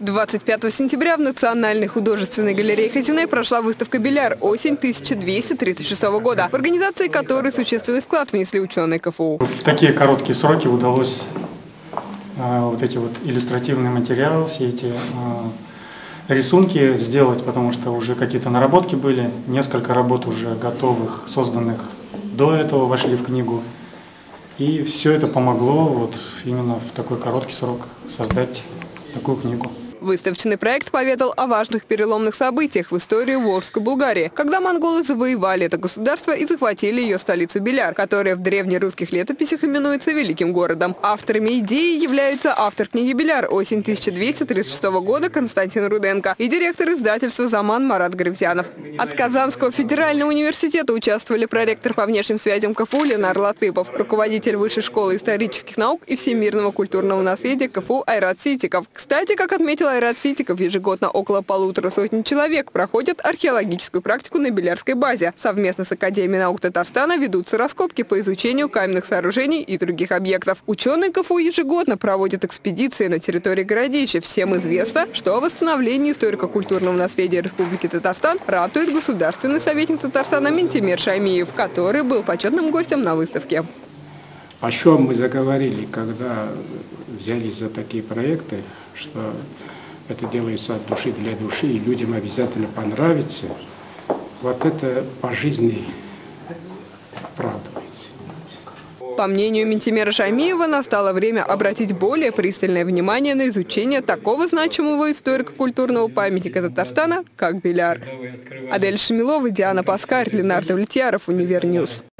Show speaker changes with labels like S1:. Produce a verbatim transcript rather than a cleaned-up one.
S1: двадцать пятого сентября в Национальной художественной галерее Хазинай прошла выставка «Беляр. Осень тысяча двести тридцать шестого года», в организации которой существенный вклад внесли ученые КФУ.
S2: В такие короткие сроки удалось э, вот эти вот иллюстративные материалы, все эти э, рисунки сделать, потому что уже какие-то наработки были, несколько работ уже готовых, созданных до этого, вошли в книгу. И все это помогло вот именно в такой короткий срок создать такую книгу.
S1: Выставочный проект поведал о важных переломных событиях в истории Волжской Булгарии, когда монголы завоевали это государство и захватили ее столицу Беляр, которая в древнерусских летописях именуется Великим городом. Авторами идеи являются автор книги «Беляр. Осень тысяча двести тридцать шестого года» Константин Руденко и директор издательства «Заман» Марат Гревзянов. От Казанского федерального университета участвовали проректор по внешним связям КФУ Ленар Латыпов, руководитель Высшей школы исторических наук и всемирного культурного наследия КФУ Айрат Ситиков. Кстати, как отметил Айрат Ситиков, ежегодно около полутора сотни человек проходят археологическую практику на Белярской базе. Совместно с Академией наук Татарстана ведутся раскопки по изучению каменных сооружений и других объектов. Ученые КФУ ежегодно проводят экспедиции на территории городища. Всем известно, что о восстановлении историко-культурного наследия Республики Татарстан ратует государственный советник Татарстана Минтимер Шаймиев, который был почетным гостем на выставке.
S3: О чем мы заговорили, когда взялись за такие проекты, что это делается от души для души, и людям обязательно понравится, вот это по жизни оправдывается.
S1: По мнению Минтимера Шаймиева, настало время обратить более пристальное внимание на изучение такого значимого историко-культурного памятника Татарстана, как Беляр. Адель Шамилова, Диана Паскарь, Ленар Завлетьяров, Универньюз.